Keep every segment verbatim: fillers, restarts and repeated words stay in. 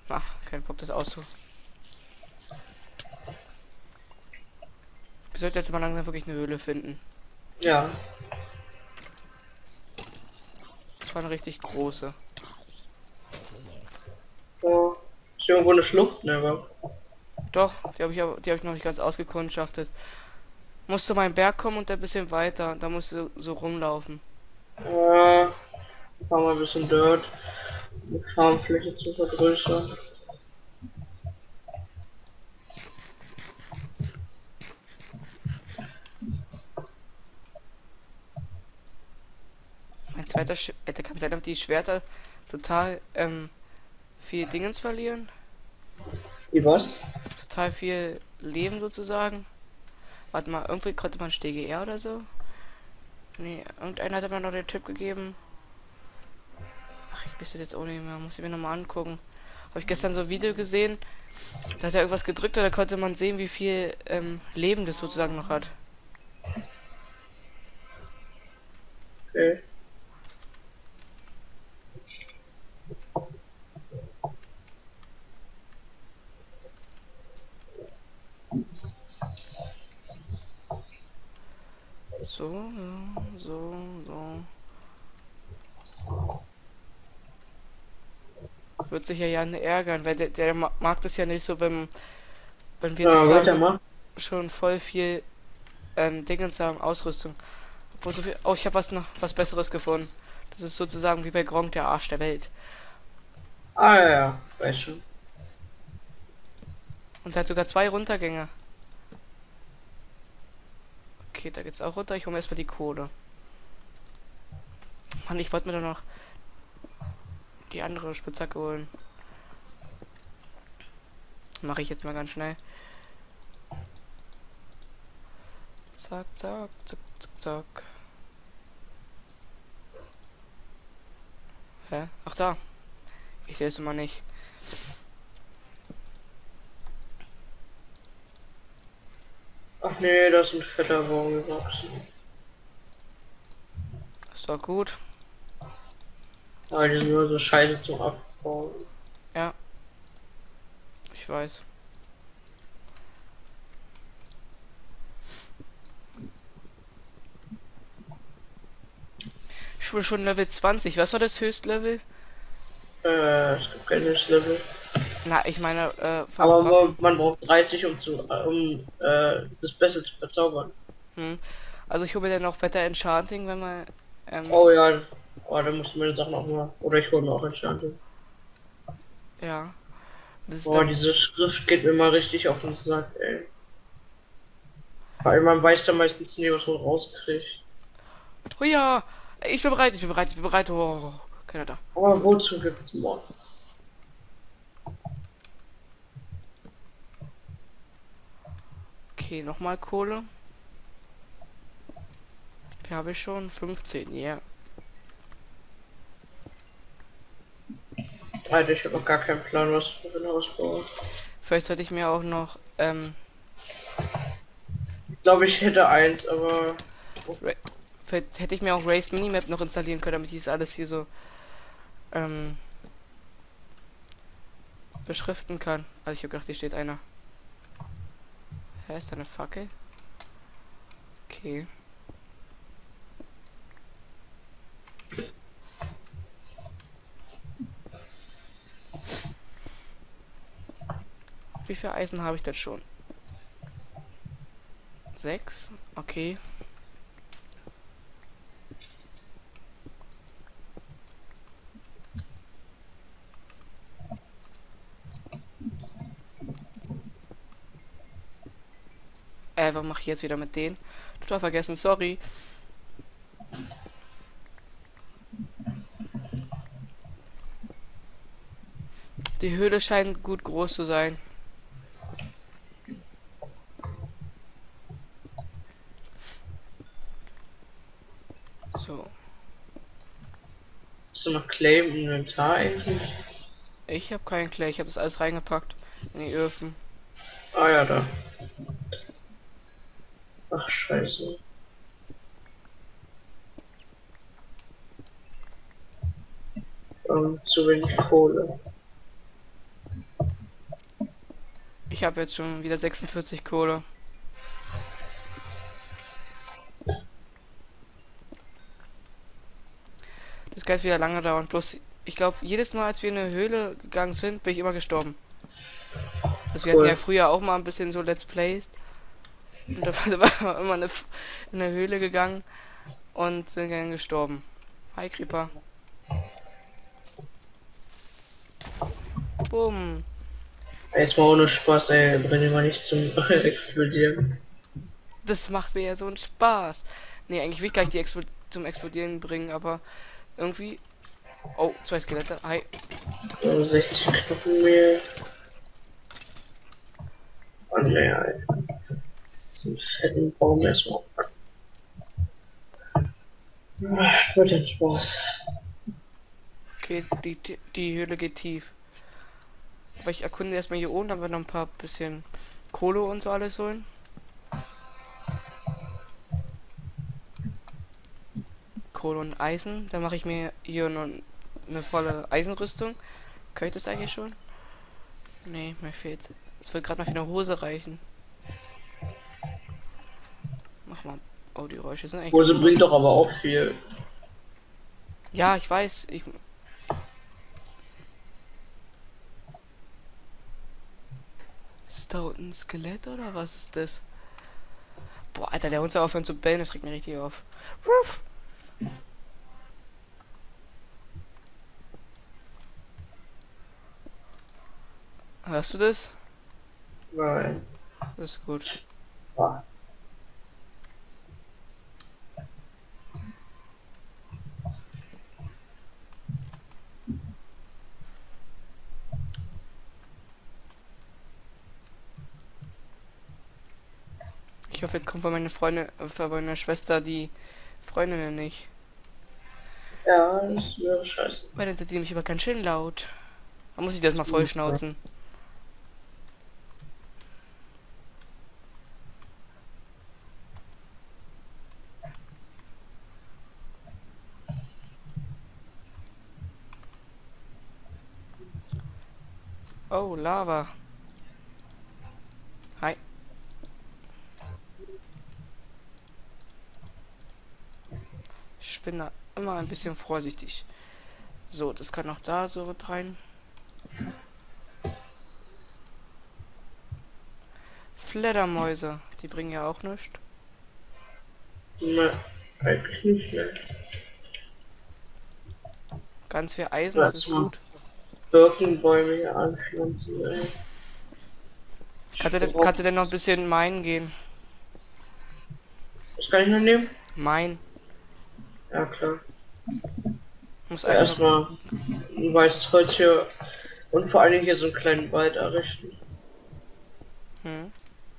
Ach, kein Bock, das auszu. Wir sollten jetzt mal langsam wirklich eine Höhle finden. Ja. Das war eine richtig große. Oh. Ist irgendwo eine Schlucht, ne? Aber- Doch, die habe ich aber, die habe ich noch nicht ganz ausgekundschaftet. Musst du mal einen Berg kommen und ein bisschen weiter. Da musst du so rumlaufen. Äh, Fahren wir ein bisschen Dirt, um die Farmfläche zu vergrößern. Mein zweiter Sch äh, der kann sein, dass die Schwerter total ähm, viel Dingens verlieren. Wie was? Total viel Leben sozusagen. Warte mal, irgendwie konnte man Stege R oder so. Nee, irgendeiner hat mir noch den Tipp gegeben. Ach, ich weiß das jetzt auch nicht mehr. Muss ich mir nochmal angucken. Habe ich gestern so ein Video gesehen. Da hat er irgendwas gedrückt und da konnte man sehen, wie viel ähm, Leben das sozusagen noch hat. Okay. So, so, so. Wird sich ja Jan ärgern, weil der, der ma- mag das ja nicht so, wenn, wenn wir Ja, zusammen weitermachen. schon voll viel ähm, Dingens haben, Ausrüstung. Obwohl so viel. Oh, ich habe was noch was Besseres gefunden. Das ist sozusagen wie bei Gronk der Arsch der Welt. Ah, ja, ja, weiß schon. Und der hat sogar zwei Runtergänge. Okay, da geht's auch runter. Ich hole mir erstmal die Kohle. Mann, ich wollte mir doch noch die andere Spitzhacke holen. Mache ich jetzt mal ganz schnell. Zack, zack, zack, zack, zack. Hä? Ach da. Ich sehe es immer nicht. Ach nee, da ist ein fetter Baum gewachsen. Ist doch gut. Aber die sind nur so scheiße zum Abbauen. Ja, ich weiß. Ich bin schon Level zwanzig. Was war das Höchstlevel? Äh, es gibt kein Level. Na, ich meine, äh, von Aber Waffen. man, man braucht dreißig, um zu, um äh, das Beste zu verzaubern. Hm. Also ich hole mir dann noch Better Enchanting, wenn man. Ähm, Oh ja, oh, da musst du meine Sachen auch mal. Oder ich hole mir auch Enchanting. ja. Das ist Boah, dann. diese Schrift geht mir mal richtig auf den Sack, ey. Weil man weiß da meistens nie, was man rauskriegt. Oh ja! Ich bin bereit, ich bin bereit, ich bin bereit. Oh, keiner da. Aber Gut. wozu gibt's Mods? Okay, nochmal Kohle. Wie habe ich schon? fünfzehn, ja. Yeah. Alter, ich habe noch gar keinen Plan, was ich für ein Haus baue. Vielleicht sollte ich mir auch noch, ähm, Ich glaube, ich hätte eins, aber. Ra vielleicht hätte ich mir auch Race Minimap noch installieren können, damit ich das alles hier so, ähm, beschriften kann. Also ich habe gedacht, hier steht einer. Hä, ist da eine Fackel? Okay. Wie viel Eisen habe ich denn schon? Sechs? Okay. Äh, was mache ich jetzt wieder mit denen? Total vergessen, sorry. Die Höhle scheint gut groß zu sein. So. Hast du noch Clay im Inventar eigentlich? Ich habe keinen Clay, ich habe das alles reingepackt. In die Öfen. Ah ja, da. Ach, scheiße. Ähm, zu wenig Kohle. Ich habe jetzt schon wieder sechsundvierzig Kohle. Das kann jetzt wieder lange dauern. Bloß, ich glaube, jedes Mal, als wir in eine Höhle gegangen sind, bin ich immer gestorben. Also wir hatten Cool. ja früher auch mal ein bisschen so Let's Plays. Und da sind wir immer in eine, in eine Höhle gegangen und sind dann gestorben. Hi, Creeper. Bumm. Jetzt mal ohne Spaß, ey, bring ihn mal nicht zum Explodieren. Das macht mir ja so einen Spaß. Nee, eigentlich will ich gar nicht die Explo zum Explodieren bringen, aber irgendwie... Oh, zwei Skelette. Hi. So, sechzig Knochenmehl. Oh ne, ey. So einen fetten Baum erstmal. Ah, wird den Spaß. Okay, die, die, die Höhle geht tief. Aber ich erkunde erstmal hier oben, dann wir noch ein paar bisschen Kohle und so alles holen. Kohle und Eisen. Dann mache ich mir hier noch eine volle Eisenrüstung. Kann ich das eigentlich schon? Nee, mir fehlt. Es wird gerade noch für eine Hose reichen. Mach mal. Oh, die Geräusche sind eigentlich Hose ganz bringt laut. doch aber auch viel. Ja, ich weiß. Ich. Ist es da unten ein Skelett oder was ist das? Boah, Alter, der Hund soll aufhören zu bellen, das regt mich richtig auf. Ruff. Hörst du das? Nein. Das ist gut. Ah. Ich hoffe, jetzt kommt von meiner Freundin, äh, von meiner Schwester die Freundinnen nicht. Ja, das wäre scheiße. Weil dann sind die nämlich aber ganz schön laut. Da muss ich das mal voll schnauzen. Oh, Lava. Hi. Ich bin da immer ein bisschen vorsichtig. So, das kann noch da so mit rein. Fledermäuse, die bringen ja auch nichts. Ne, eigentlich nicht, ne. Ganz viel Eisen, das ist gut. Birkenbäume hier anpflanzen, ey. Kannst du, denn, kannst du denn noch ein bisschen meinen gehen? Was kann ich noch nehmen? Mein. Ja, klar. Muss Ja, einfach noch. erstmal ein weißes Holz hier und vor allen Dingen hier so einen kleinen Wald errichten. Hm.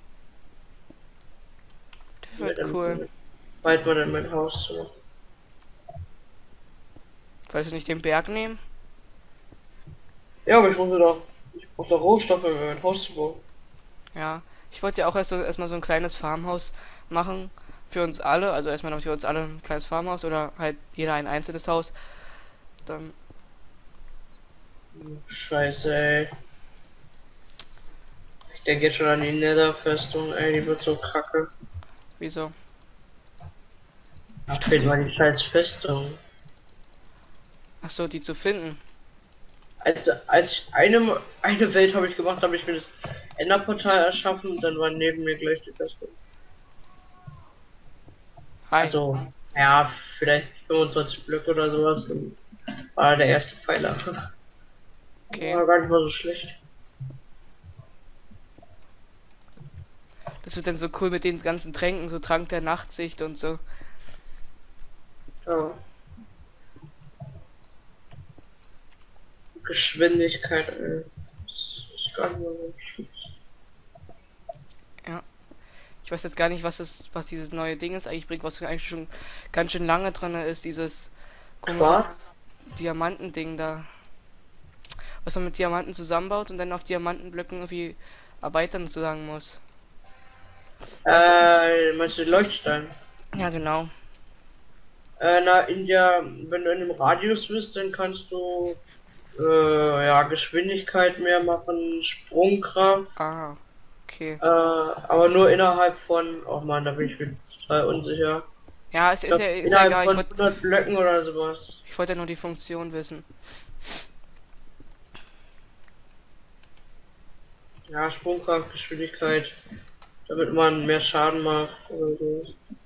Das Damit wird dann cool. bald mal in mein Haus zu machen. Wolltest du nicht den Berg nehmen? Ja, aber ich muss doch. Ich brauche doch Rohstoffe, um mein Haus zu bauen. Ja. Ich wollte ja auch erst so, erstmal so ein kleines Farmhaus machen. Für uns alle. Also erstmal noch für uns alle ein kleines Farmhaus oder halt jeder ein einzelnes Haus. Dann. Scheiße, ey. Ich denke jetzt schon an die Nether-Festung, ey, die wird so kacke. Wieso? Ach, fehlt mal die scheiß Festung. Achso, die zu finden. Als, als ich eine, eine Welt habe ich gemacht, habe ich mir das Enderportal erschaffen und dann war neben mir gleich die Festung. Hi. Also, ja, vielleicht fünfundzwanzig Blöcke oder sowas. Dann war der erste Pfeiler. Okay. War gar nicht mal so schlecht. Das wird dann so cool mit den ganzen Tränken, so Trank der Nachtsicht und so. Ja. Geschwindigkeit, ey. Das ist gar nicht mal so schlecht. Ich weiß jetzt gar nicht, was es, was dieses neue Ding ist. Eigentlich bringt, was eigentlich schon ganz schön lange dran ist, dieses komische Quarz? Diamantending da. Was man mit Diamanten zusammenbaut und dann auf Diamantenblöcken irgendwie erweitern sozusagen muss. Äh, meinst du den Leuchtstein? Ja, genau. Äh, na, in der, wenn du in dem Radius bist, dann kannst du, äh, ja, Geschwindigkeit mehr machen, Sprungkraft, Ah, Okay. Äh, aber nur innerhalb von, oh man, da bin ich mir total unsicher. Ja, es Ich ist glaube, ja, ist ja innerhalb egal. Ich von wollte hundert Blöcken oder sowas. ich wollte ja nur die Funktion wissen. Ja, Sprungkraft, Geschwindigkeit, damit man mehr Schaden macht oder so.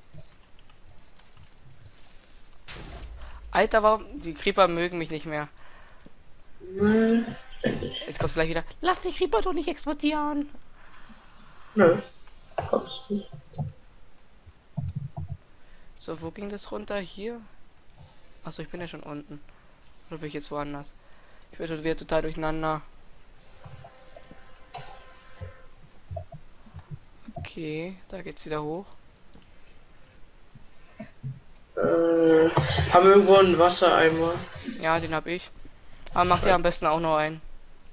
Alter, warum? Die Creeper mögen mich nicht mehr. Hm, denke ich. Jetzt kommst du gleich wieder. Lass die Creeper doch nicht explodieren. Nö, kommst nicht. So, wo ging das runter? Hier? Achso, ich bin ja schon unten. Oder bin ich jetzt woanders? Ich werde wieder total durcheinander. Okay, da geht's wieder hoch. Äh, haben wir irgendwo einen Wassereimer? Ja, den hab ich. Aber macht ja am besten auch noch einen.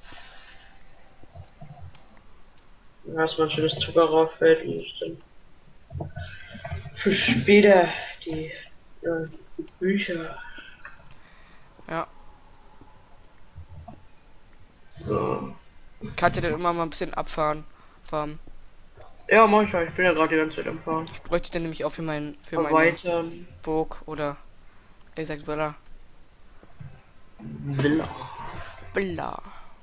Da ist man schönes Zucker rauffällt und ich dann für später die, ja, die Bücher. Ja. So. Kannst du denn immer mal ein bisschen abfahren? Farmen. Ja, manchmal, ich bin ja gerade die ganze Zeit am Fahren. Ich bräuchte den nämlich auch für mein für meine Erweitern. Burg oder ihr sagt Villa. Villa. Villa.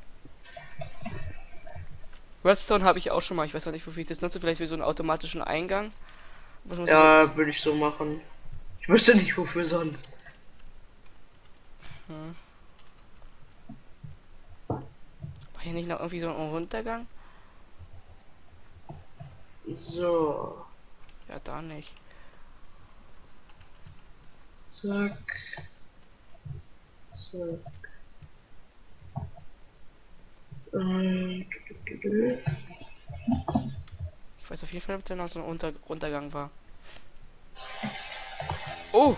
Redstone habe ich auch schon mal. Ich weiß auch nicht, wofür ich das nutze. Vielleicht für so einen automatischen Eingang. Was muss ich Ja, würde ich so machen. Ich wüsste nicht, wofür sonst. denn- hm. War hier nicht noch irgendwie so ein Runtergang? So. Ja, da nicht. Zack. Zack. Äh, du, du, du, du. Ich weiß auf jeden Fall, ob da noch so ein Unter Untergang war. Oh!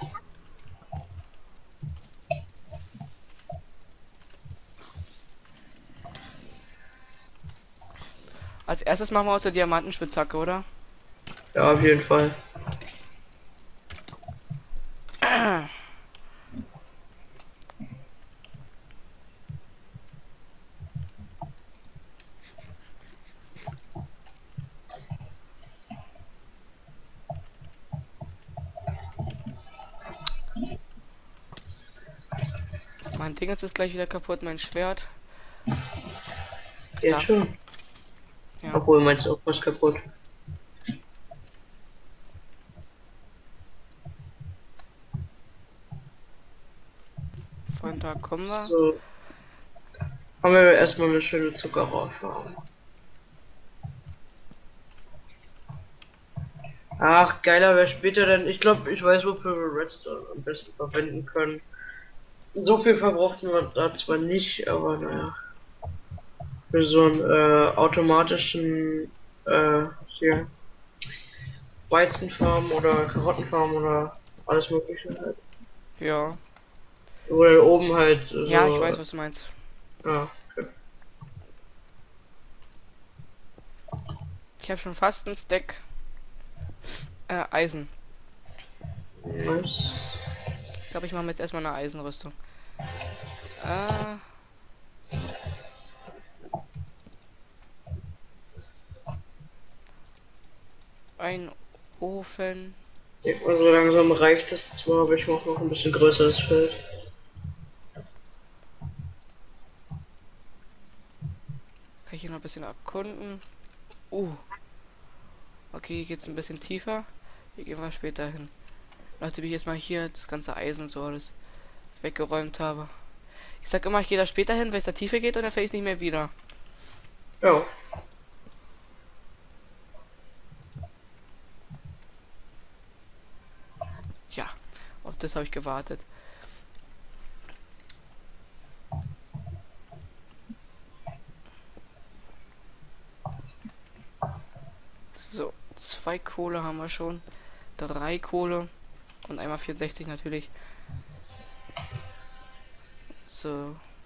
Als erstes machen wir uns eine Diamantenspitzhacke, oder? Ja, auf jeden Fall. Mein Ding jetzt ist gleich wieder kaputt, mein Schwert. Jetzt Da. schon. Ja. Obwohl, meinst du auch was kaputt? Von da kommen wir. So. Haben wir erstmal eine schöne Zuckerrohrfarm. Ach, geiler wäre später denn. Ich glaube, ich weiß, wofür wir Redstone am besten verwenden können. So viel verbrauchten wir da zwar nicht, aber naja. Für so einen äh, automatischen äh, hier Weizenfarm oder Karottenfarm oder alles mögliche halt. Ja. Oder oben halt so, Ja, ich weiß, was du meinst. ja, okay. Ich habe schon fast ein Stack äh, Eisen. Nice. Ich glaube, ich mache mir jetzt erstmal eine Eisenrüstung. Äh. Ein Ofen. Ich denke mal, so langsam reicht es zwar, aber ich mache noch ein bisschen größeres Feld. Kann ich hier noch ein bisschen erkunden? Uh. Okay, hier geht's ein bisschen tiefer. Hier gehen wir später hin. Nachdem ich jetzt mal hier das ganze Eisen und so alles weggeräumt habe. Ich sag immer, ich gehe da später hin, weil es da tiefer geht und dann fällt ich nicht mehr wieder. Ja. Ja, auf das habe ich gewartet. So, zwei Kohle haben wir schon. Drei Kohle. Und einmal vierundsechzig natürlich. So.